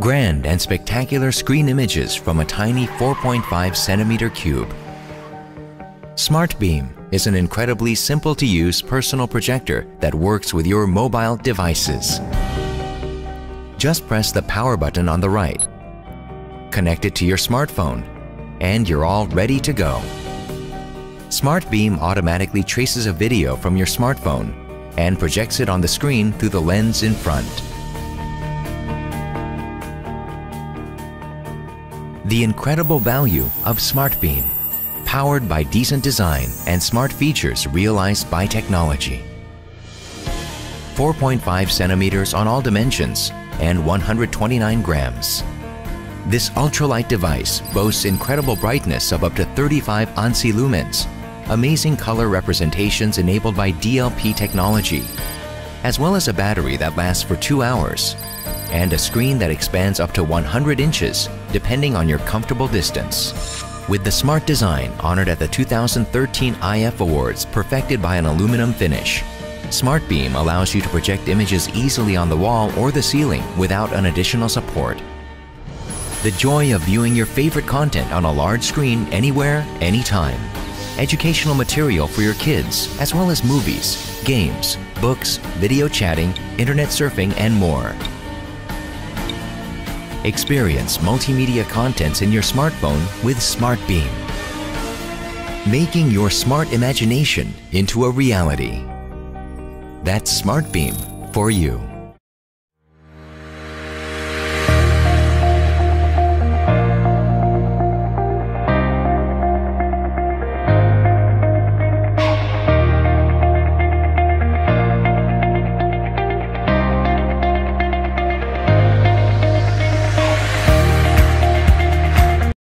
Grand and spectacular screen images from a tiny 4.5 centimeter cube. Smart Beam is an incredibly simple-to-use personal projector that works with your mobile devices. Just press the power button on the right, connect it to your smartphone, and you're all ready to go. Smart Beam automatically traces a video from your smartphone and projects it on the screen through the lens in front. The incredible value of Smart Beam, powered by decent design and smart features realized by technology. 4.5 centimeters on all dimensions and 129 grams. This ultralight device boasts incredible brightness of up to 35 ANSI lumens, amazing color representations enabled by DLP technology, as well as a battery that lasts for 2 hours, and a screen that expands up to 100 inches depending on your comfortable distance. With the smart design honored at the 2013 IF Awards perfected by an aluminum finish, Smart Beam allows you to project images easily on the wall or the ceiling without an additional support. The joy of viewing your favorite content on a large screen anywhere, anytime. Educational material for your kids, as well as movies, games, books, video chatting, internet surfing, and more. Experience multimedia contents in your smartphone with Smart Beam, making your smart imagination into a reality. That's Smart Beam for you.